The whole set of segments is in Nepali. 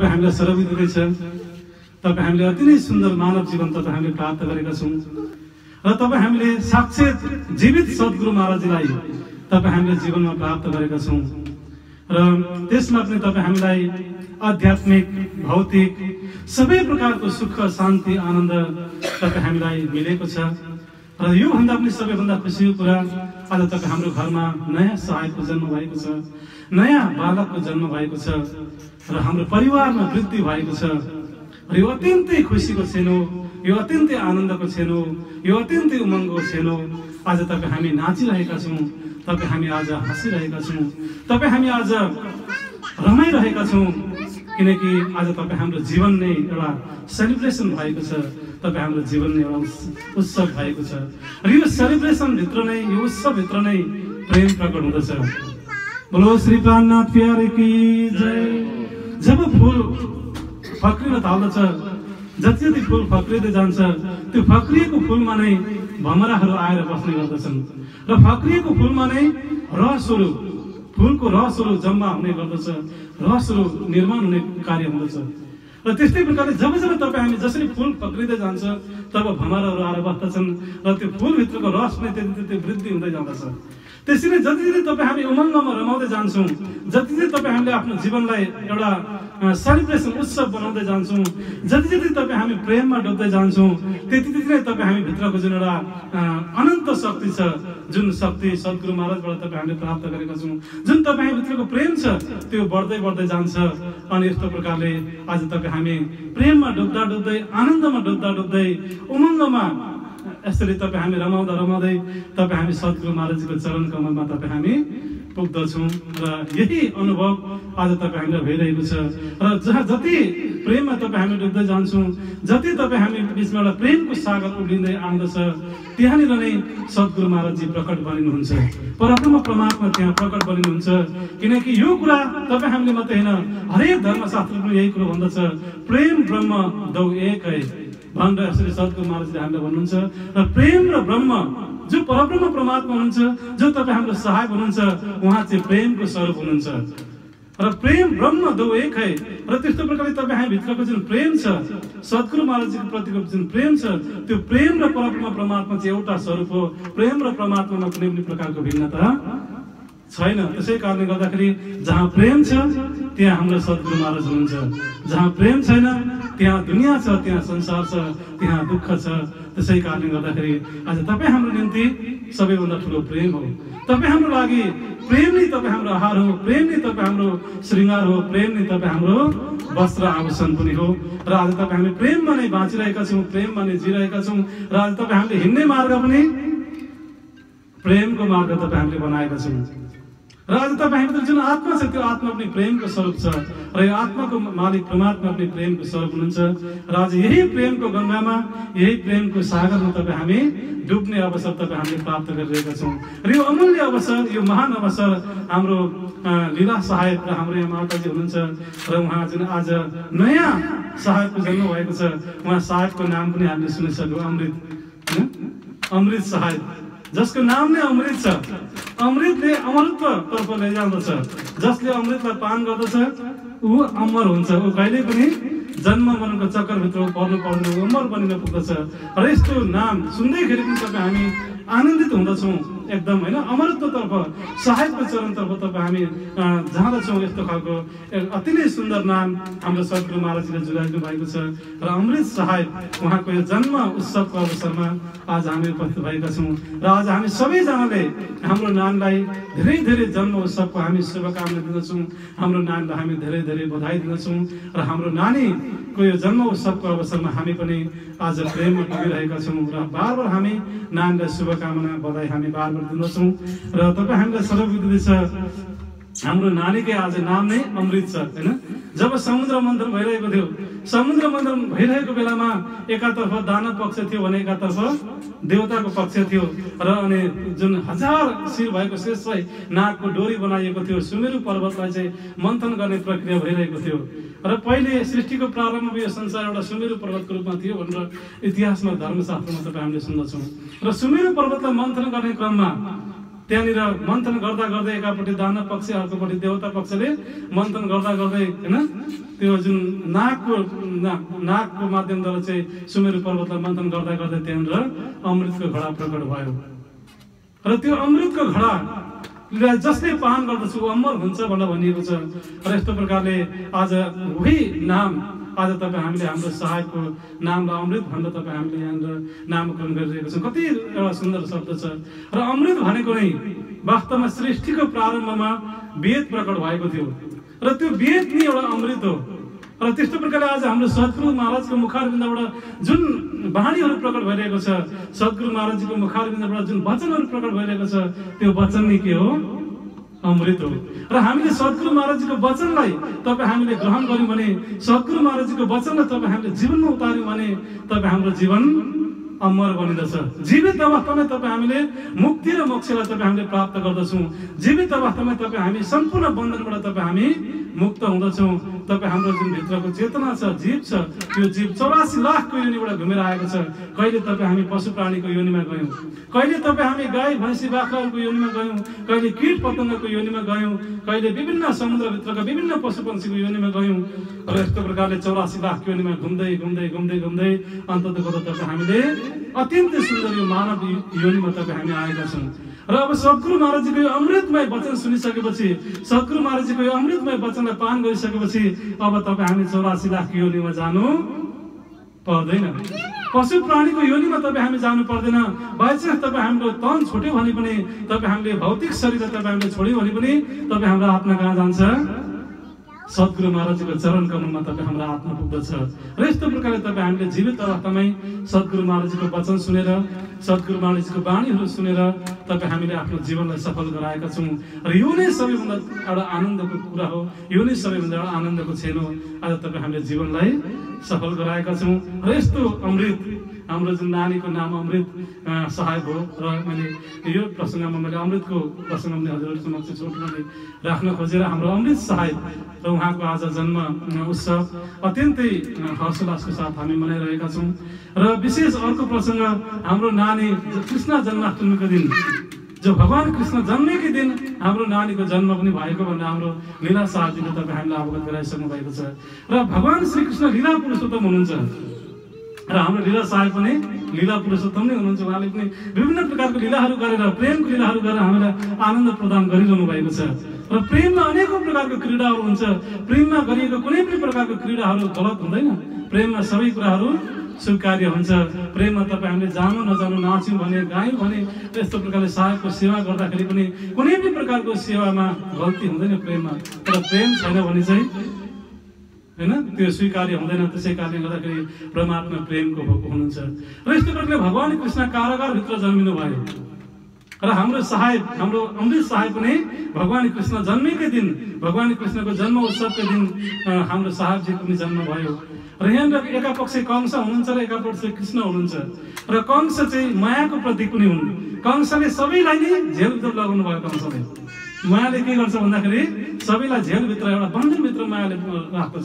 हामीलाई सर्वविद हुँदैछ। तपाईँ हामीले अति नै सुन्दर मानव जीवन तपाईँ हामीले प्राप्त गरेका छौँ र तपाईँ हामीले साक्षात जीवित सद्गुरु महाराजजीलाई तपाईँ हामीले जीवनमा प्राप्त गरेका छौँ र त्यसमा पनि तपाईँ हामीलाई आध्यात्मिक भौतिक सबै प्रकारको सुख शान्ति आनन्द तपाईँ हामीलाई मिलेको छ र योभन्दा पनि सबैभन्दा खुसीको कुरा आज तपाईँ हाम्रो घरमा नयाँ सहायकको जन्म भएको छ, नयाँ बालकको जन्म भएको छ र हाम्रो परिवारमा वृद्धि भएको छ र यो अत्यन्तै खुसीको क्षण हो, यो अत्यन्तै आनन्दको क्षण हो, यो अत्यन्तै उमङ्गको क्षण हो। आज तपाईँ हामी नाचिरहेका छौँ, तपाईँ हामी आज हाँसिरहेका छौँ, तपाईँ हामी आज रमाइरहेका छौँ किनकि आज तपाईँ हाम्रो जीवन नै एउटा सेलिब्रेसन भएको छ, तपाईँ हाम्रो जीवन नै एउटा उत्सव भएको छ र यो सेलिब्रेसनभित्र नै यो उत्सवभित्र नै प्रेम प्रकट हुँदछ। बोलो श्री प्राणनाथ प्यारे की जय। जब फुल फक्रिन थाल्दछ, जति जति फुल फक्रिँदै जान्छ त्यो फक्रिएको फुलमा नै भमराहरू आएर बस्ने गर्दछन् र फक्रिएको फुलमा नै रसहरू फुलको रसहरू जम्मा हुने गर्दछ, रसहरू निर्माण हुने कार्य हुँदछ र त्यस्तै प्रकारले जब जब तपाईँ हामी जसरी फुल फक्रिँदै जान्छ तब भमराहरू आएर बस्दछन् र त्यो फुलभित्रको रस नै त्यति त्यति वृद्धि हुँदै जाँदछ। त्यसरी जति जति तपाईँ हामी उमङ्गमा रमाउँदै जान्छौँ, जति जति तपाईँ हामीले आफ्नो जीवनलाई एउटा सेलिब्रेसन उत्सव बनाउँदै जान्छौँ, जति जति तपाईँ हामी प्रेममा डुब्दै जान्छौँ त्यति त्यति नै तपाईँ हामी भित्रको जुन एउटा अनन्त शक्ति छ, जुन शक्ति सद्गुरु महाराजबाट तपाईँ हामीले प्राप्त गरेका छौँ, जुन तपाईँ भित्रको प्रेम छ त्यो बढ्दै बढ्दै जान्छ। अनि यस्तो प्रकारले आज तपाईँ हामी प्रेममा डुब्दा डुब्दै आनन्दमा डुब्दा डुब्दै उमङ्गमा यसरी तपाईँ हामी रमाउँदा रमाउँदै तपाईँ हामी सद्गुरु महाराजजीको चरण कमलमा तपाईँ हामी पुग्दछौँ र यही अनुभव आज तपाईँ हामीलाई भइरहेको छ र जहाँ जति प्रेममा तपाईँ हामी डुब्दै जान्छौँ, जति तपाईँ हामी बिचमा एउटा प्रेमको सागर उब्लिँदै आउँदछ त्यहाँनिर नै सद्गुरु महाराजजी प्रकट बनिनुहुन्छ, परब्रह्म परमात्मा त्यहाँ प्रकट बनिनुहुन्छ। किनकि यो कुरा तपाईँ हामीले मात्रै होइन, हरेक धर्मशास्त्रमा यही कुरो भन्दछ, प्रेम ब्रह्म दौ एक है भनेर यसरी सद्गुरु महाराजले हामीलाई भन्नुहुन्छ। र प्रेम र ब्रह्म जो परब्रह्म परमात्मा हुनुहुन्छ, जो तपाईँ हाम्रो सहायक हुनुहुन्छ, उहाँ चाहिँ प्रेमको स्वरूप हुनुहुन्छ र प्रेम ब्रह्म दो एक है। र त्यस्तो प्रकारले तपाईँ हामी भित्रको जुन प्रेम छ, सद्गुरु महाराजजीको प्रतिको जुन प्रेम छ, त्यो प्रेम र परब्रह्म परमात्मा चाहिँ एउटा स्वरूप हो। प्रेम र परमात्मामा कुनै पनि प्रकारको भिन्नता छैन। त्यसै कारणले गर्दाखेरि जहाँ प्रेम छ त्यहाँ हाम्रो सद्गुरु महाराज हुनुहुन्छ, जहाँ प्रेम छैन त्यहाँ दुनियाँ छ, त्यहाँ संसार छ, त्यहाँ दुःख छ। त्यसै कारणले गर्दाखेरि आज तपाईँ हाम्रो निम्ति सबैभन्दा ठुलो प्रेम हो। तपाईँ हाम्रो लागि प्रेम नै तपाईँ हाम्रो आहार हो, प्रेम नै तपाईँ हाम्रो श्रृङ्गार हो, प्रेम नै तपाईँ हाम्रो वस्त्र आभूषण पनि हो। र आज तपाईँ हामी प्रेममा नै बाँचिरहेका छौँ, प्रेममा नै जिरहेका छौँ र आज तपाईँ हामीले हिँड्ने मार्ग पनि प्रेमको मार्ग तपाईँ हामीले बनाएका छौँ। र आज तपाईँ हामीभित्र जुन आत्मा छ त्यो आत्मा पनि प्रेमको स्वरूप छ र यो आत्माको मालिक परमात्मा पनि प्रेमको स्वरूप हुनुहुन्छ। र आज यही प्रेमको गङ्गामा, यही प्रेमको सागरमा तपाईँ हामी डुब्ने अवसर तपाईँ हामीले प्राप्त गरिरहेका छौँ। र यो अमूल्य अवसर, यो महान अवसर हाम्रो लीला सहायक र हाम्रो यहाँ माताजी हुनुहुन्छ र उहाँ जुन आज नयाँ सहायकको जन्म भएको छ, उहाँ सहायकको नाम पनि हामीले सुनिसक्यौँ, अमृत, अमृत सहायक, जसको नाम नै अमृत छ। अमृतले अमरत्व तर्फ लैजाँदछ, जसले अमृतलाई पान गर्दछ ऊ अमर हुन्छ, ऊ कहिले पनि जन्म मरणको चक्करभित्र पर्नु पर्दैन, अमर बनिन पुग्दछ। र यस्तो नाम सुन्दैखेरि पनि तपाईँ हामी आनन्दित हुँदछौँ एकदम होइन। अमरत्वतर्फ, सहायकको चरणतर्फ तपाईँ हामी जाँदछौँ। यस्तो खालको अति नै सुन्दर नाम हाम्रो सद्गुरु महाराजले जुराइदिनु भएको छ र अमृत सहायक उहाँको यो जन्म उत्सवको अवसरमा आज हामी उपस्थित भएका छौँ। र आज हामी सबैजनाले हाम्रो नानीलाई धेरै धेरै जन्म उत्सवको हामी शुभकामना दिँदछौँ, हाम्रो नानीलाई हामी धेरै धेरै बधाई दिँदछौँ र हाम्रो नानीको यो जन्म उत्सवको अवसरमा हामी पनि आज प्रेममा डुबिरहेका छौँ र बार बार हामी नानीलाई शुभकामना बधाई हामी बार बार दिँदछौँ। र तपाईँ हामीलाई सर्वविदित छ, हाम्रो नानीकै आज नाम नै अमृत छ होइन। जब समुद्र मन्थन भइरहेको थियो, समुद्र मन्थन भइरहेको बेलामा एकातर्फ दानव पक्ष थियो भने एकातर्फ देवताको पक्ष थियो र अनि जुन 1000 शिर भएको शेषलाई नागको डोरी बनाइएको थियो, सुमेरु पर्वतलाई चाहिँ मन्थन गर्ने प्रक्रिया भइरहेको थियो। र पहिले सृष्टिको प्रारम्भमा यो संसार एउटा सुमेरु पर्वतको रूपमा थियो भनेर इतिहासमा धर्मशास्त्रमा तपाईँ हामीले सुन्दछौँ। र सुमेरु पर्वतलाई मन्थन गर्ने क्रममा त्यहाँनिर मन्थन गर्दा गर्दै एकापट्टि दानव पक्ष अर्कोपट्टि देवता पक्षले मन्थन गर्दा गर्दै हैन त्यो जुन नागको माध्यमद्वारा चाहिँ सुमेरु पर्वतलाई मन्थन गर्दा गर्दै त्यहाँनिर अमृतको घडा प्रकट भयो र त्यो अमृतको घडा जसले पान गर्दछ ऊ अमर हुन्छ भनेर भनिएको छ। र यस्तो प्रकारले आज वही नाम आज तपाईँ हामीले हाम्रो सहायकको नामलाई अमृत भनेर तपाईँ हामीले यहाँनिर नामकरण गरिरहेको छौँ। कति एउटा सुन्दर शब्द छ। र अमृत भनेको नै वास्तवमा सृष्टिको प्रारम्भमा वेद प्रकट भएको थियो र त्यो वेद नै एउटा अमृत हो। र त्यस्तो प्रकारले आज हाम्रो सद्गुरु महाराजको मुखारविन्दबाट जुन वाणीहरू प्रकट भइरहेको छ, सद्गुरु महाराजजीको मुखारविन्दबाट जुन वचनहरू प्रकट भइरहेको छ, त्यो वचन नै के हो? अमृत हो। र हामीले सद्गुरु महाराजजीको वचनलाई तपाईँ हामीले ग्रहण गर्यौँ भने, सद्गुरु महाराजजीको वचनलाई तपाईँ हामीले जीवनमा उतार्यौँ भने तपाईँ हाम्रो जीवन अमर बनिदछ। जीवित अवस्थामा तपाईँ हामीले मुक्ति र मोक्षलाई तपाईँ हामीले प्राप्त गर्दछौँ। जीवित अवस्थामा तपाईँ हामी सम्पूर्ण बन्धनबाट तपाईँ हामी मुक्त हुँदछौँ। तपाईँ हाम्रो जुन भित्रको चेतना छ, जीव छ, त्यो जीव 84 लाखको योनिबाट घुमेर आएको छ। कहिले तपाईँ हामी पशु प्राणीको योनिमा गयौँ, कहिले तपाईँ हामी गाई भैँसी बाख्राहरूको योनिमा गयौँ, कहिले कीट पतङ्गको योनिमा गयौँ, कहिले विभिन्न समुद्रभित्रका विभिन्न पशु पक्षीको योनिमा गयौँ। र यस्तो प्रकारले 84 लाख योनिमा घुम्दै घुम्दै घुम्दै घुम्दै अन्ततः तपाईँ हामीले अत्यन्तै सुन्दर यो मानव योनिमा तपाईँ हामी आएका छौँ। र अब सद्गुरु महाराजजीको यो अमृतमय वचन सुनिसकेपछि, सद्गुरु महाराजजीको यो अमृतमय वचनलाई पान गरिसकेपछि अब तपाईँ हामी 84 लाख योनिमा जानु पर्दैन। पशु प्राणीको योनिमा तपाईँ हामी जानु पर्दैन। बाइचान्स तपाईँ हाम्रो तन छोड्यो भने पनि, तपाईँ हामीले भौतिक शरीर तपाईँ हामीले छोड्यो भने पनि तपाईँ हाम्रो आत्मा कहाँ जान्छ? सद्गुरु महाराजजीको चरण कमलमा तपाईँ हाम्रो आत्मा पुग्दछ। र यस्तो प्रकारले तपाईँ हामीले जीवित अवस्थामै सद्गुरु महाराजजीको वचन सुनेर, सद्गुरु महाराजजीको वाणीहरू सुनेर तपाईँ हामीले आफ्नो जीवनलाई सफल गराएका छौँ। र यो नै सबैभन्दा एउटा आनन्दको कुरा हो, यो नै सबैभन्दा एउटा आनन्दको क्षण हो। आज तपाईँ हामीले जीवनलाई सफल गराएका छौँ। र यस्तो अमृत, हाम्रो जुन नानीको नाम अमृत सहायक हो। र मैले यो प्रसङ्गमा मैले अमृतको प्रसङ्ग पनि हजुरहरू समक्ष छोटो राख्न खोजेर हाम्रो अमृत सहायक र उहाँको आज जन्म उत्सव अत्यन्तै हर्षोल्लासको साथ हामी मनाइरहेका छौँ। र विशेष अर्को प्रसङ्ग, हाम्रो नानी कृष्ण जन्माष्टमीको दिन, जो भगवान कृष्ण जन्मेकै दिन हाम्रो नानीको जन्म पनि भएको भनेर हाम्रो लीला शाहजीले तपाईँ हामीलाई अवगत गराइसक्नु भएको छ। र भगवान श्रीकृष्ण लीला पुरुषोत्तम हुनुहुन्छ र हाम्रो लीला साहेब पनि लीला पुरुषोत्तम नै हुनुहुन्छ। उहाँले पनि विभिन्न प्रकारको लीलाहरू गरेर, प्रेमको लीलाहरू गरेर हामीलाई आनन्द प्रदान गरिरहनु भएको छ। र प्रेममा अनेकौँ प्रकारको क्रीडाहरू हुन्छ। प्रेममा गरिएको कुनै पनि प्रकारको क्रीडाहरू गलत हुँदैन। प्रेममा सबै कुराहरू स्वीकार्य हुन्छ। प्रेममा तपाईँ हामीले जानु नजानु, नाच्यौँ भने, गायौँ भने, यस्तो प्रकारले साहेबको सेवा गर्दाखेरि पनि कुनै पनि प्रकारको सेवामा गल्ती हुँदैन प्रेममा। तर प्रेम छैन भने चाहिँ हैन त्यो स्वीकार्य हुँदैन। त्यसै कारणले गर्दाखेरि परमात्मा प्रेमको भएको हुनुहुन्छ। र यस्तो प्रकारले भगवान कृष्ण कारागारभित्र जन्मिनु भयो। र हाम्रो साहेब, हाम्रो अमृत साहेब पनि भगवान कृष्ण जन्मेकै दिन, भगवान कृष्णको जन्म उत्सवकै दिन हाम्रो साहेबजीको पनि जन्म भयो। र यहाँनिर एका पक्ष कंस हुनुहुन्छ र एका पक्ष कृष्ण हुनुहुन्छ। र कंस चाहिँ मायाको प्रतीक पनि हुन्। कंसले सबैलाई नै जेलभित्र लगाउनु भयो। कंसले मायाले के गर्छ भन्दाखेरि सबैलाई जेलभित्र, एउटा बन्धनभित्र मायाले राख्दछ।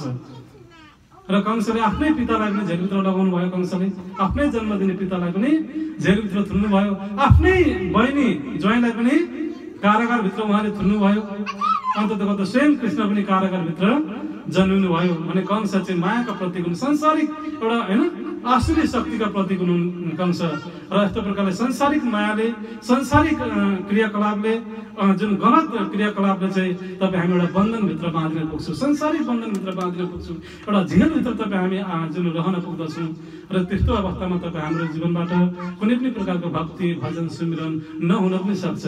र कंसले आफ्नै पितालाई पनि जेलभित्र लगाउनु भयो। कंसले आफ्नै जन्म दिने पितालाई पनि जेलभित्र थुन्नु भयो। आफ्नै बहिनी ज्वाइँलाई पनि कारागारभित्र उहाँले थुन्नु भयो। अन्ततः स्वयं कृष्ण पनि कारागारभित्र जन्मिनु भयो। भने कंस चाहिँ मायाका प्रतीक हुन्, संसारिक एउटा हैन आसुरी शक्तिका प्रतीक हुन् कंस। र यस्तो प्रकारले संसारिक मायाले, संसारिक क्रियाकलापले, जुन गलत क्रियाकलापले चाहिँ तपाईँ हामी एउटा बन्धनभित्र बाँधिन पुग्छौँ, संसारिक बन्धनभित्र बाँधिन पुग्छौँ, एउटा जेलभित्र तपाईँ हामी जुन रहन पुग्दछौँ। र त्यस्तो अवस्थामा तपाईँ हाम्रो जीवनबाट कुनै पनि प्रकारको भक्ति, भजन, सुमिरन नहुन पनि सक्छ।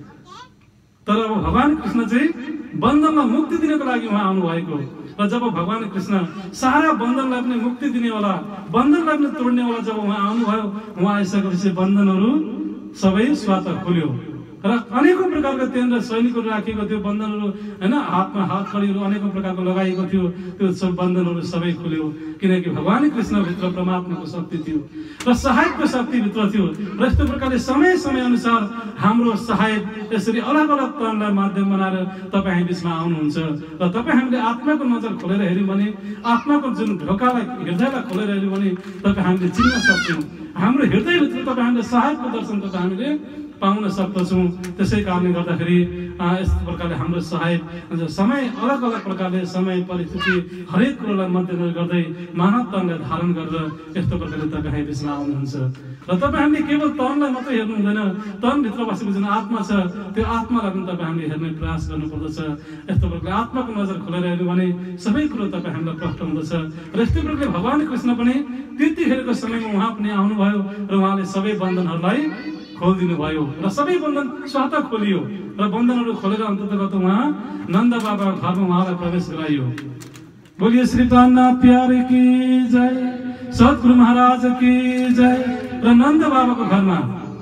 तर अब भगवान कृष्ण चाहिँ बन्धनमा मुक्ति दिनको लागि उहाँ आउनुभएको। र जब भगवान कृष्ण सारा बन्धनलाई पनि मुक्ति दिनेवाला, बन्धनलाई पनि तोड्नेवाला जब उहाँ आउनुभयो, उहाँ आइसकेपछि बन्धनहरू सबै स्वतः खुल्यो। र अनेकौँ प्रकारको त्यहाँनिर सैनिकहरू राखिएको थियो, बन्धनहरू हैन, हातमा हात कडीहरू अनेकौँ प्रकारको लगाइएको थियो। त्यो सब बन्धनहरू सबै खुल्यो, किनकि भगवान कृष्णभित्र परमात्माको शक्ति थियो र सहायकको शक्तिभित्र थियो। र यस्तो प्रकारले समय समय अनुसार हाम्रो सहायक यसरी अलग अलग तनलाई माध्यम बनाएर तपाईँ हामी बिचमा आउनुहुन्छ। र तपाईँ हामीले आत्माको नजर खोलेर हेऱ्यौँ भने, आत्माको जुन ढोकालाई, हृदयलाई खोलेर हेऱ्यौँ भने तपाईँ हामीले चिन्न सक्छौँ। हाम्रो हृदयभित्र तपाईँ हामीले सहायकको दर्शन तपाईँ हामीले पाउन सक्दछौँ। त्यसै कारणले गर्दाखेरि यस्तो प्रकारले हाम्रो सहायक समय अलग अलग प्रकारले समय परिस्थिति हरेक कुरोलाई मध्यनजर गर्दै मानवतालाई धारण गरेर यस्तो प्रकारले तपाईँ बिचमा आउनुहुन्छ। र तपाईँ हामीले केवल तनलाई मात्रै हेर्नु हुँदैन, तनभित्र बसेको जुन आत्मा छ त्यो आत्मालाई पनि तपाईँ हामीले हेर्ने प्रयास गर्नुपर्दछ। यस्तो प्रकारले आत्माको नजर खोलेर हेर्नु भने सबै कुरो तपाईँ हामीलाई प्रष्ट हुँदछ। र यस्तै प्रकारले भगवान कृष्ण पनि त्यतिखेरको समयमा उहाँ पनि आउनुभयो र उहाँले सबै बन्धनहरूलाई खोलिदिनु भयो र सबै बन्धन स्वतः खोलियो र बन्धनहरू खोलेर अन्ततगत उहाँ नन्द बाबाको घरमा उहाँलाई प्रवेश गराइयो। बोलिए श्री प्राणनाथ प्यारे की जय, सद्गुरु महाराज की जय। र नन्द बाबाको घरमा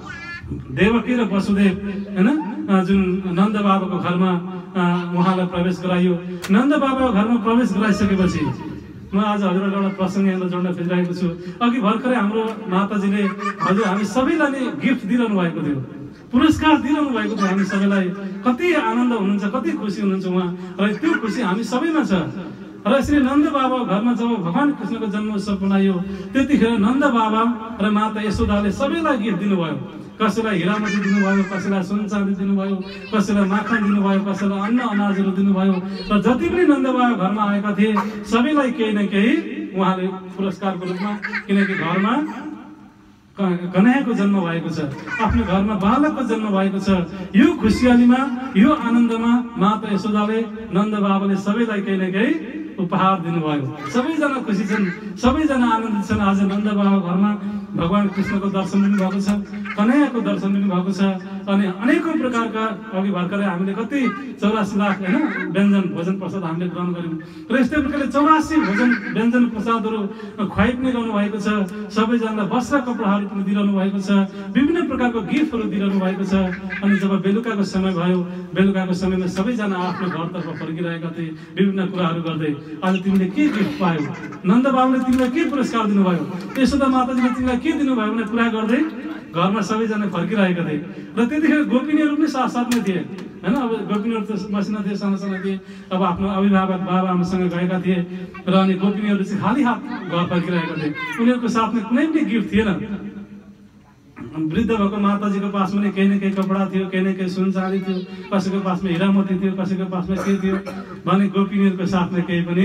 देवकी र वसुदेव हैन जुन नन्द बाबाको घरमा उहाँलाई प्रवेश गराइयो। नन्द बाबाको घरमा प्रवेश गराइसकेपछि म आज हजुरलाई एउटा प्रसङ्ग यहाँ जोड्न खोजिरहेको छु। अघि भर्खरै हाम्रो माताजीले हजुर हामी सबैलाई नै गिफ्ट दिइरहनु भएको थियो, पुरस्कार दिइरहनु भएको थियो। हामी सबैलाई कति आनन्द हुनुहुन्छ, कति खुसी हुनुहुन्छ उहाँ, र त्यो खुसी हामी सबैमा छ। र यसरी नन्द बाबाको घरमा जब भगवान कृष्णको जन्म उत्सव मनाइयो त्यतिखेर नन्द बाबा र माता यशोदाले सबैलाई गिफ्ट दिनुभयो। कसैलाई हिरामती दिनुभयो, कसैलाई सुन चाँदी दिनुभयो, कसैलाई माखन दिनुभयो, कसैलाई अन्न अनाजहरू दिनुभयो। र जति पनि नन्द बाबा घरमा आएका थिए सबैलाई केही न केही उहाँले पुरस्कारको रूपमा, किनकि घरमा कन्हैयाको जन्म भएको छ, आफ्नो घरमा बालकको जन्म भएको छ। यो खुसियालीमा, यो आनन्दमा माता यशोदाले नन्द बाबाले सबैलाई केही न केही उपहार दिनुभयो। सबैजना खुसी छन्, सबैजना आनन्दित छन्। आज नन्द बाबा घरमा भगवान कृष्णको दर्शन पनि भएको छ, कन्हैयाको दर्शन पनि भएको छ। अनि अनेकौं प्रकारका अघि भर्खरै हामीले कति 84 लाख हैन व्यञ्जन भोजन प्रसाद हामीले ग्रहण गर्यौं। र यस्तै प्रकारले 84 भोजन व्यञ्जन प्रसादहरू खुवाइ पनि गर्नु भएको छ। सबैजनालाई वस्त्र कपडाहरू पनि दिइरहनु भएको छ, विभिन्न प्रकारको गिफ्टहरू दिइरहनु भएको छ। अनि जब बेलुकाको समय भयो, बेलुकाको समयमा सबैजना आफ्नो घरतर्फ फर्किरहेका थिए विभिन्न कुराहरू गर्दै। आज तिमीले के गिफ्ट पायौ, नन्द बाबुले तिमीलाई के पुरस्कार दिनुभयो, यशोदा माताजीले तिमीलाई के दिनुभयो भन्ने कुरा गर्दै घरमा सबैजना फर्किरहेका थिए। र त्यतिखेर गोपिनीहरू पनि साथसाथमै थिए हैन। अब गोपिनीहरू त मसिना थिए, साना थिए, अब आफ्नो अभिभावक बाबा आमासँग गएका थिए र अनि गोपिनीहरू चाहिँ खाली हात घर फर्किरहेका थिए। उनीहरूको साथमा कुनै पनि गिफ्ट थिएन। वृद्ध भएको माताजीको पासमा पनि केही न केही कपडा थियो, केही न केही सुन चाँदी थियो, कसैको पासमा हिरामती थियो, कसैको पासमा के थियो भने गोपिनीहरूको साथमा केही पनि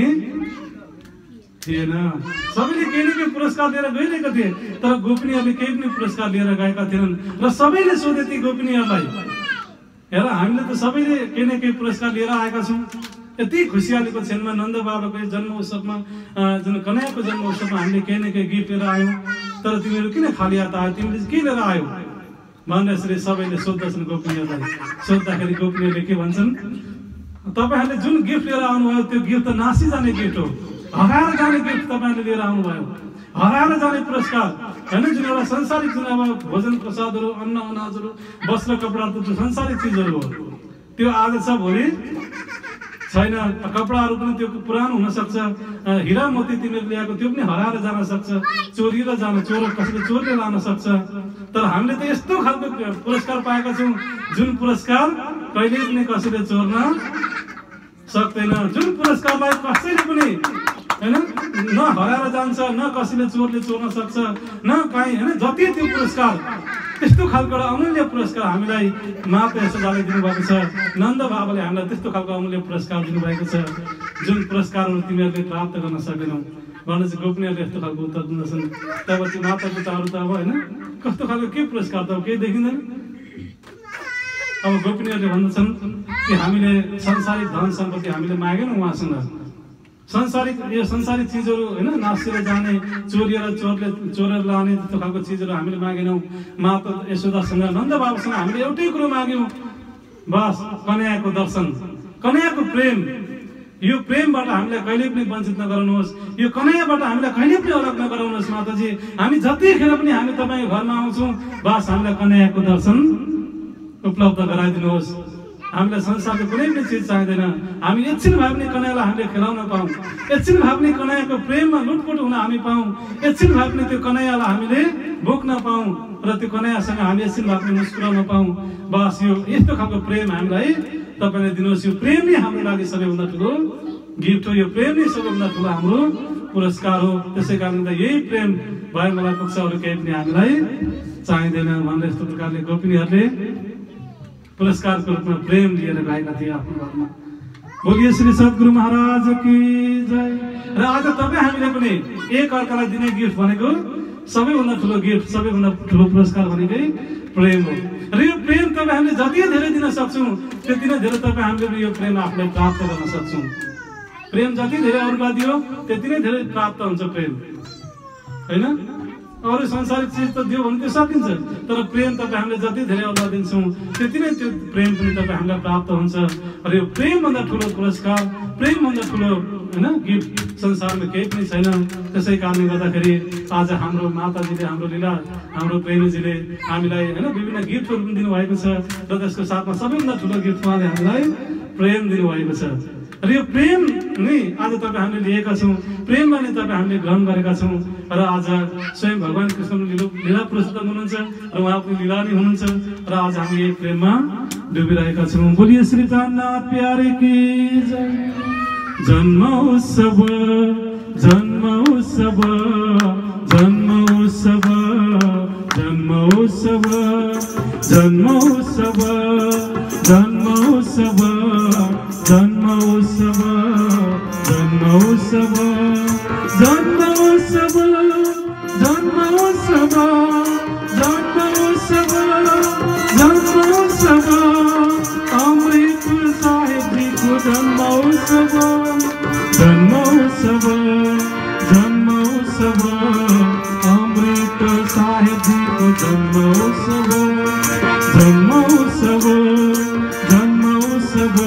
थिएन। सबैले केही न केही पुरस्कार लिएर गइरहेका थिए, तर गोपिनीहरूले केही पनि पुरस्कार लिएर गएका थिएनन्। र सबैले सोधे ती गोपिनीहरूलाई, हेर हामीले त सबैले केही न केही पुरस्कार लिएर आएका छौँ। यति खुसियालीको क्षणमा नन्द बाबाको जन्म उत्सवमा जुन कन्हैयाको जन्म उत्सवमा हामीले केही न केही गिफ्ट लिएर आयौँ, तर तिमीहरू किन खाली हात आयो, तिमीले के लिएर आयौ भनेर यसरी सबैले सोध्दछन् गोपिनीहरूलाई। सोद्धाखेरि गोपिनीहरूले के भन्छन्, तपाईँहरूले जुन गिफ्ट लिएर आउनुभयो त्यो गिफ्ट त नासी जाने गिफ्ट हो, हराएर जाने गिफ्ट तपाईँहरूले लिएर आउनुभयो, हराएर जाने पुरस्कार हैन। जुन एउटा संसारिक जुन अब भोजन प्रसादहरू, अन्न अनाजहरू, वस्त्र कपडाहरू त संसारिक चिजहरू हो, त्यो आज छ भोलि छैन। कपडाहरू पनि त्यो पुरानो हुन सक्छ, हिरा मोती तिमीले ल्याएको त्यो पनि हराएर जान सक्छ, चोरिएर जान कसैले चोरेर लान सक्छ। तर हामीले त यस्तो खालको पुरस्कार पाएका छौँ जुन पुरस्कार कहिले पनि कसैले चोर्न सक्दैन, जुन पुरस्कारलाई कसैले पनि हैन न हराएर जान्छ, न कसैले चोरले चोर्न सक्छ, न कहीँ हैन। जति त्यो पुरस्कार त्यस्तो खालको एउटा अमूल्य पुरस्कार हामीलाई माता यशोदाले दिनुभएको छ, नन्द बाबाले हामीलाई त्यस्तो खालको अमूल्य पुरस्कार दिनुभएको छ जुन पुरस्कारहरू तिमीहरूले प्राप्त गर्न सकेनौ भने चाहिँ गोपिनीहरूले यस्तो खालको उत्तर दिँदछन्। तब त्यो माता पिताहरू त अब हैन कस्तो खालको के पुरस्कार त केही देखिँदैन। अब गोपिनीहरूले भन्दछन् कि हामीले संसारिक धन सम्पत्ति हामीले मागेनौँ उहाँसँग, संसारिक यो संसारिक चिजहरू हैन नासेर जाने, चोरेर लाने त्यस्तो खालको चिजहरू हामीले मागेनौँ। माता यशोदासँग नन्द बाबासँग हामीले एउटै कुरो माग्यौँ, बस कन्हैयाको दर्शन, कन्हैयाको प्रेम। यो प्रेमबाट हामीलाई कहिले पनि वञ्चित नगराउनुहोस्, यो कन्हैयाबाट हामीलाई कहिले पनि अलग नगराउनुहोस् माताजी। हामी जतिखेर पनि हामी तपाईँको घरमा आउँछौँ, बस हामीलाई कन्हैयाको दर्शन उपलब्ध गराइदिनुहोस्। हामीलाई संसारको कुनै पनि चिज चाहिँदैन, हामी एकछिन भए पनि कन्हैयालाई हामीले खेलाउन पाऊँ, एकछिन भए पनि कन्हैयाको प्रेममा लुटपुट हुन हामी पाऊँ, एकछिन भए पनि त्यो कन्हैयालाई हामीले भोग्न पाऊँ र त्यो कन्हैयासँग हामी एकछिन भए पनि मुस्कुराउन पाऊँ। बस यो यस्तो खालको प्रेम हामीलाई तपाईँले दिनुहोस्। यो प्रेम नै हाम्रो लागि सबैभन्दा ठुलो गिफ्ट हो। यो प्रेम नै सबैभन्दा ठुलो हाम्रो पुरस्कार हो। त्यसै कारण त यही प्रेम भए मलाई पुग्छ, अरू केही पनि हामीलाई चाहिँदैन भनेर यस्तो प्रकारले गोपिनीहरूले पुरस्कारको रूपमा प्रेम लिएर गएका थिए आफ्नो घरमा। बोलिए श्री सद्गुरु महाराज की जय। र आज तपाईँ हामीले पनि एक अर्कालाई दिने गिफ्ट भनेको सबैभन्दा ठुलो गिफ्ट, सबैभन्दा ठुलो पुरस्कार भनेकै प्रेम हो। र यो प्रेम तपाईँ हामीले जति धेरै दिन सक्छौँ त्यति नै धेरै तपाईँ हामीले पनि यो प्रेम आफूलाई प्राप्त गर्न सक्छौँ। प्रेम जति धेरै अरूलाई दियो त्यति नै धेरै प्राप्त हुन्छ प्रेम, होइन? अरू संसारिक चिज त दियो भने त्यो सकिन्छ, तर प्रेम तपाईँ हामीले जति धेरै अरूलाई दिन्छौँ त्यति नै त्यो प्रेम पनि तपाईँ हामीलाई प्राप्त हुन्छ। र यो प्रेमभन्दा ठुलो पुरस्कार, प्रेमभन्दा ठुलो होइन गिफ्ट संसारमा केही पनि छैन। त्यसै कारणले गर्दाखेरि आज हाम्रो माताजीले, हाम्रो लीला, हाम्रो प्रेमीजीले हामीलाई होइन विभिन्न गिफ्टहरू पनि दिनुभएको छ। र त्यसको साथमा सबैभन्दा ठुलो गिफ्ट उहाँले हामीलाई प्रेम दिनुभएको छ। र यो प्रेम नै आज तपाईँ हामीले लिएका छौँ, प्रेमलाई नै तपाईँ हामीले ग्रहण गरेका छौँ। र आज स्वयं भगवान् कृष्ण लीला पुरुषोत्तम हुनुहुन्छ र उहाँ पनि लीला नै हुनुहुन्छ। र आज हामी यही प्रेममा डुबिरहेका छौँ। बोलिए श्री जगन्नाथ प्यारे की जय। जन्म उत्सव, जन्म उत्सव, जन्म उत्सव, जन्म उत्सव, जन्म उत्सव, जन्म उत्सव, जन्म उत्सव, जन्म उत्सव, जन्म उत्सव, जन्म उत्सव, जन्म उत्सव, जन्म उत्सव, अमृत साहिब जी को जन्म उत्सव, जन्म उत्सव, जन्म उत्सव, अमृत साहिब जी को जन्म उत्सव, जन्म उत्सव, जन्म उत्सव,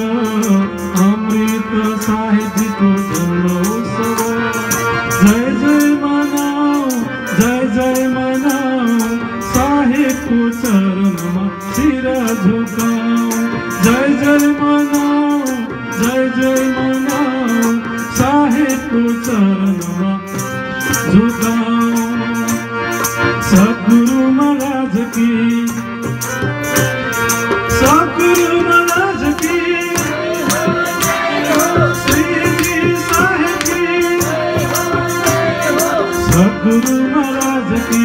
अमृत साहिब जी को जन्म उत्सव। जय जय मनाओ, जय जय मनाओ, साहिब को चरणमा सिर झुकाओ। जय जय मनाओ, जय जय मनाओ, साहिब को चरणमा झुकाओ। सद्गुरु महाराज की, सद्गुरु महाराज की, सद्गुरु महाराज की।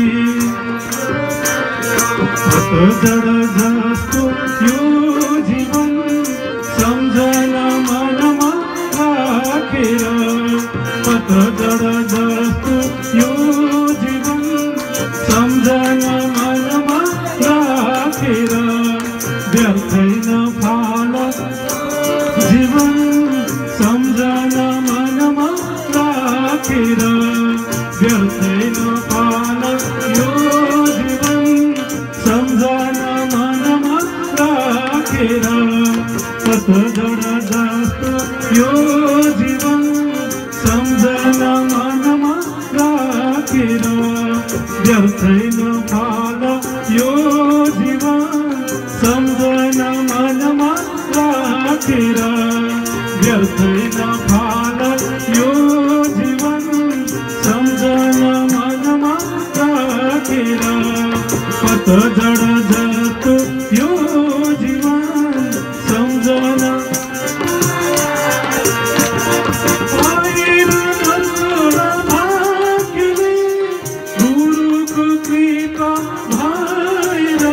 जड़ जस्तो यो जीवन सम्झन मनमा राखेर, जड़ जस्तो यो जीवन सम्झन मनमा राखेर, व्यर्थै नफाल जीवन सम्झन मनमा राखेर, व्यर्थै नफाल यो जीवन सम्झन मनमा राखेर। जड़ जस्तो यो जीवन सम्झन मनमा राखेर, व्यर्थै नफाल यो जीवन सम्झन मनमा राखेर, व्यर्थै नफाल यो जीवन सम्झन मनमा राखेर। जड़ जस्तो यो जीवन सम्झन गुरुको कृपा भएर,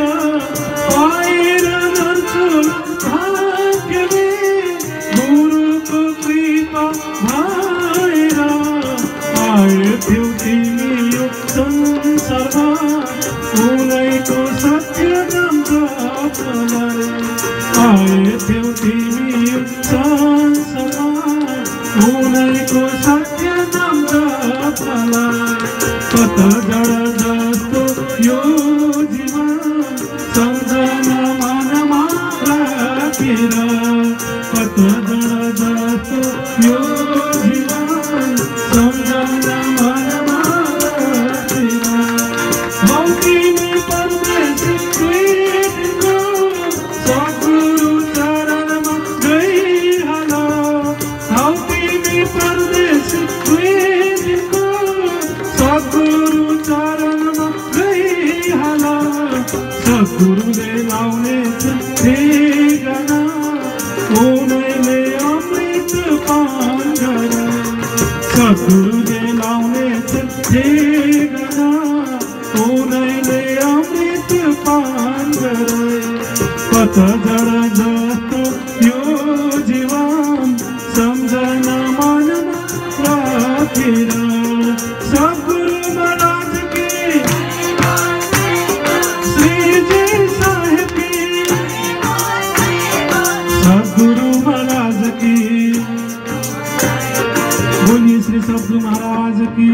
गुरुको कृपा भएर आयो तिमी यो संसारमा, उनैको सत्य नाम जपलाई आयो तिमी यो संसारमा, उनैको सत्य नाम जपलाई। जड़ जस्तो यो जीवन सम्झन मनमा राखेर, जड़ जस्तो यो जीवन सम्झन मनमा राखेर। तिमी परदेशी प्रेमको सद्गुरु चरणमा गइहाल, तिमी परदेशी प्रेमको सद्गुरु चरणमा गइहाल। सद्गुरुले लाउने ठेगाना, उनैले अमृत पान ठेगाना उनैले अमृत पान गराए पतझड जस्तो यो जीवन सम्झना मनमा राखेर सद्गुरु महाराज की श्रीजी साहेब की सद्गुरु महाराज की बोलिए श्री सद्गुरु महाराज की।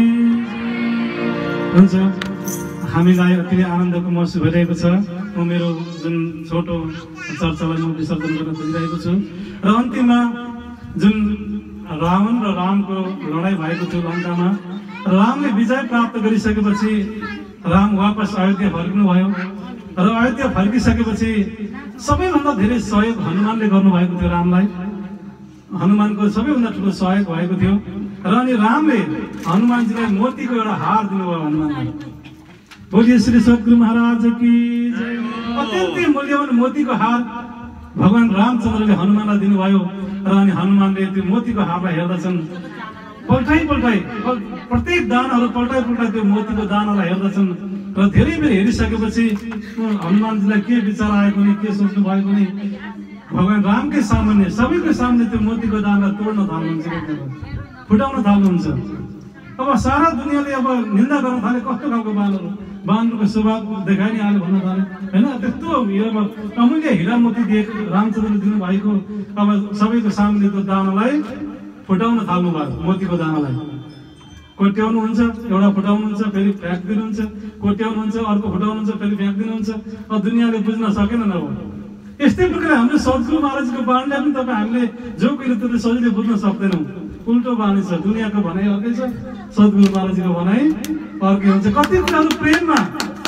हुन्छ हामीलाई अति नै आनन्दको महसुस भइरहेको छ। म मेरो जुन छोटो चर्चालाई म विसर्जन गर्न खोजिरहेको छु र अन्तिममा जुन रावण र रामको लडाई भएको थियो लङ्कामा, रामले विजय प्राप्त गरिसकेपछि राम वापस अयोध्या फर्किनु भयो र अयोध्या फर्किसकेपछि सबैभन्दा धेरै सहयोग हनुमानले गर्नुभएको थियो रामलाई। हनुमानको सबैभन्दा ठुलो सहयोग भएको थियो र अनि रामले हनुमानजीलाई मोतीको एउटा हार दिनुभयो हनुमानलाई। बोलिए श्री सद्गुरु महाराज की जय। अत्यन्तै मूल्यवान मोतीको हार भगवान रामचन्द्रले हनुमानलाई दिनुभयो र अनि हनुमानले त्यो मोतीको हारलाई हेर्दछन्, पल्टाइ प्रत्येक दानहरू पल्टाइ त्यो मोतीको दानालाई हेर्दछन् र धेरै बेर हेरिसकेपछि हनुमानजीलाई के विचार आएको नि के सोच्नु भएको नि भगवान रामकै सामान्य सबैको सामने त्यो मोतीको दानलाई तोड्न थाल्नुहुन्छ, फुटाउन थाल्नुहुन्छ। अब सारा दुनियाँले अब निन्दा गर्न थाले कस्तो खालको बानरको स्वभाव देखाइ नै हाल्यो भन्न थाले होइन। त्यस्तो अमूल्य हिरा मोती दिएको रामचन्द्रले दिनुभएको अब सबैको सामने त्यो दानालाई फुटाउन थाल्नु भयो। मोतीको दानालाई कोट्याउनुहुन्छ, एउटा फुटाउनुहुन्छ फेरि फ्याँकिदिनुहुन्छ, कोट्याउनुहुन्छ अर्को फुटाउनुहुन्छ फेरि फ्याँकिदिनुहुन्छ। अब दुनियाँले बुझ्न सकेन न हो। यस्तै प्रकारले हाम्रो सद्गुरु महाराजको बाणीलाई पनि तपाईँ हामीले जो कहिले त्यो सजिलै बुझ्न सक्दैनौँ। उल्टो बानी छ, दुनियाँको भनाइ अर्कै छ, सद्गुरु महाराजको भनाइ अर्कै हुन्छ। कति कुराहरू प्रेममा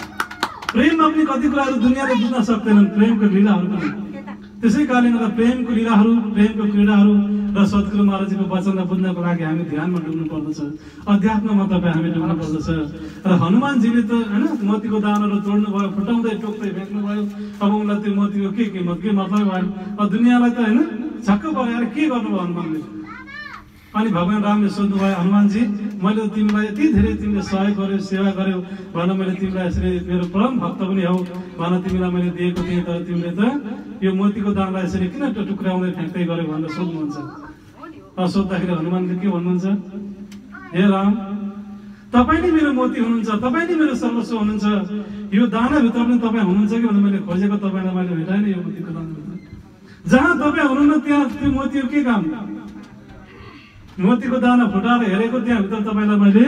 पनि कति कुराहरू दुनियाँले बुझ्न सक्दैनन्, प्रेमको लीलाहरू पनि। त्यसै कारणले गर्दा प्रेमको लीलाहरू प्रेमको क्रीडाहरू र सद्गुरु महाराजको वचनलाई बुझ्नको लागि हामी ध्यानमा डुब्नु पर्दछ, अध्यात्ममा तपाईँ हामी डुब्नु पर्दछ। र हनुमानजीले त होइन मोतीको दानहरू तोड्नु भयो, फुटाउँदै टोक्दै फ्याँक्नु भयो। अब उनलाई त्यो मोतीको के किम्मत के मतलब भयो। अब दुनियाँलाई त होइन छक्क परेर के गर्नुभयो हनुमानले। अनि भगवान रामले सोध्नुभयो हनुमानजी मैले तिमीलाई यति धेरै तिमीले सहयोग गर्यो सेवा गर्यो भन, मैले तिमीलाई यसरी मेरो परम भक्त पनि हौ भन, तिमीलाई मैले दिएको थिएँ तर तिमीले त यो मोतीको दानलाई यसरी किन टुक्राउँदै फ्याँक्दै गर्यो भनेर सोध्नुहुन्छ। सोद्धाखेरि हनुमानले के भन्नुहुन्छ, हे राम तपाईँ नै मेरो मोती हुनुहुन्छ, तपाईँ नै मेरो सर्वस्व हुनुहुन्छ, यो दानाभित्र पनि तपाईँ हुनुहुन्छ कि भनेर मैले खोजेको तपाईँलाई मैले भेटाएन। यो मोतीको दानाभित्र जहाँ तपाईँ हुनुहुन्न त्यहाँ त्यो मोतीको के काम। मोतीको दाना फुटाएर हेरेको त्यहाँभित्र तपाईँलाई मैले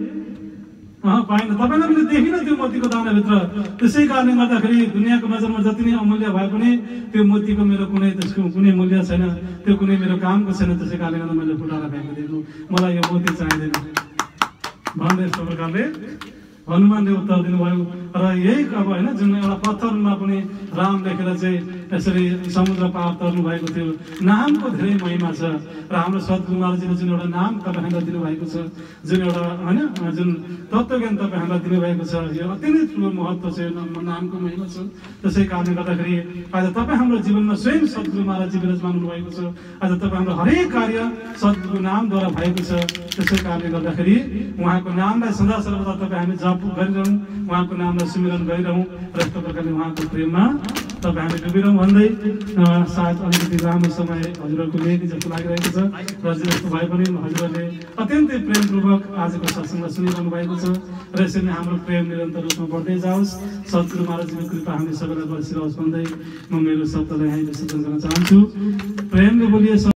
पाइनँ, तपाईँलाई मैले देखिनँ त्यो मोतीको दानाभित्र। त्यसै कारणले गर्दाखेरि दुनियाँको नजरमा जति नै अमूल्य भए पनि त्यो मोतीको मेरो त्यसको कुनै मूल्य छैन, त्यो कुनै मेरो कामको छैन। त्यसै कारणले गर्दा मैले फुटाएर फ्याँकिदिएको, मलाई यो मोती चाहिँदैन भन्दै यस्तो प्रकारले हनुमानले उत्तर दिनुभयो। र यही अब होइन जुन एउटा पत्थरमा पनि राम लेखेर चाहिँ यसरी समुद्र पार तर्नु भएको थियो। नामको धेरै महिमा छ र हाम्रो सद्गुरु महाराजले जुन एउटा नाम तपाईँहरूलाई दिनुभएको छ, जुन एउटा होइन जुन तत्त्वज्ञान तपाईँहरूलाई दिनुभएको छ, यो अति नै ठुलो महत्त्व छ, नामको महिमा छ। त्यसै कारणले गर्दाखेरि आज तपाईँ हाम्रो जीवनमा स्वयं सद्गुरु महाराजजी विराजमान हुनुभएको छ। आज तपाईँ हाम्रो हरेक कार्य सद्गुरु नामद्वारा भएको छ। त्यसै कारणले गर्दाखेरि उहाँको नामलाई सदा सर्वदा तपाईँ हामी जप गरिरहौँ, उहाँको नामलाई सुमिरन गरिरहौँ र यस्तो प्रकारले उहाँको प्रेममा तपाईँ हामी डुबिरहौँ भन्दै सायद अलिकति लामो समय हजुरहरूको लेखी जस्तो लागिरहेको छ र जस्तो भए पनि हजुरहरूले अत्यन्तै प्रेमपूर्वक आजको सत्सङ्गलाई सुनिरहनु भएको छ र यसरी हाम्रो प्रेम निरन्तर रूपमा बढ्दै जाओस्। सद्गुरु महाराजको कृपा हामी सबैलाई बसिरहोस् भन्दै म मेरो शब्दलाई यहीँ विसर्जन गर्न चाहन्छु। प्रेमले बोलिए।